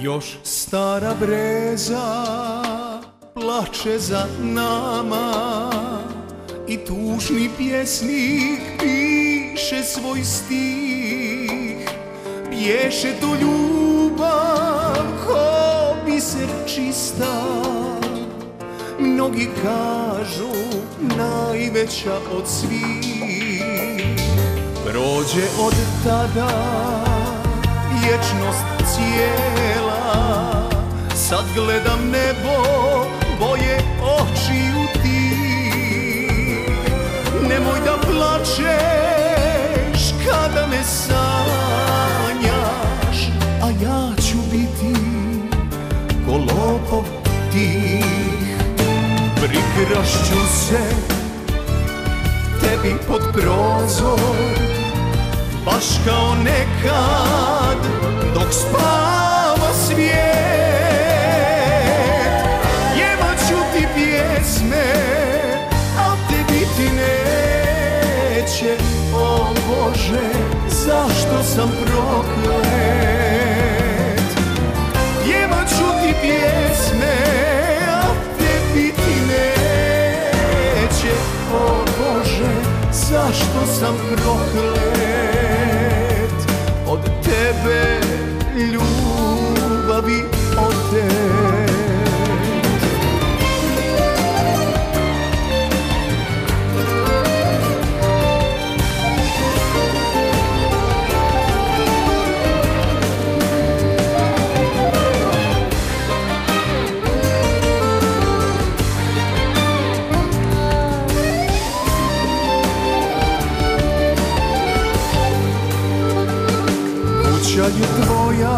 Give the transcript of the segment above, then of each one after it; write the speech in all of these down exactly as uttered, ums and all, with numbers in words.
Još stara breza plače za nama i tužni pjesnik piše svoj stih. Pješe tu ljubav ko biser čista, mnogi kažu najveća od svih. Prođe od tada vječnost cijela, sad gledam nebo, boje očiju ti. Nemoj da plačeš kada me sanjaš, a ja ću biti ko lopov tih. Prikrašću se tebi pod prozor, baš kao nekad dok spava svijet. Pjevat ću ti pjesme, a tebi ti neće. O Bože, zašto sam proklet? Pjevat ću ti pjesme, a tebi ti neće. O Bože, zašto sam proklet? Od tebe ljubavi otet. Kuća je tvoja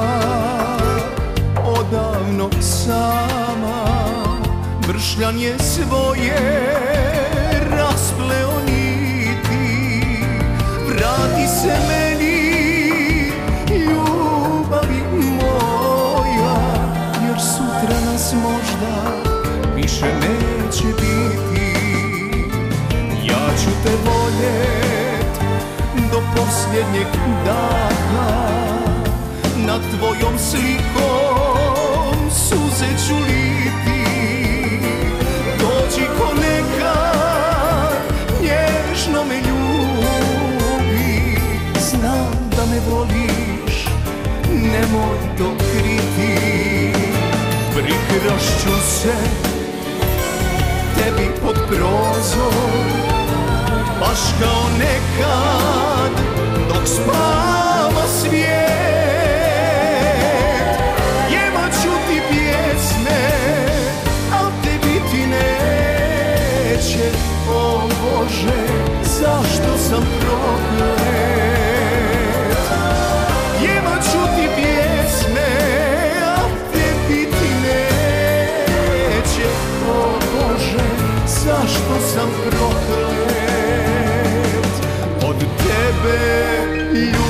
odavno sama, bršljan je svoje raspleo niti. Vrati se meni, ljubavi moja, jer sutra nas možda više neće biti. Ja ću te voljet do posljednjeg daha, nad tvojom slikom suze ću liti. Dođi ko nekad, nježno me ljubi. Znam da me voliš, nemoj to kriti. Prikrašću se tebi pod prozor, baš kao nekad dok spava svijet. Pjevat ću ti pjesme, a tebi ti neće. O Bože, zašto sam proklet? Pjevat ću ti pjesme, a tebi ti neće. O Bože, zašto sam proklet? Od tebe ljubav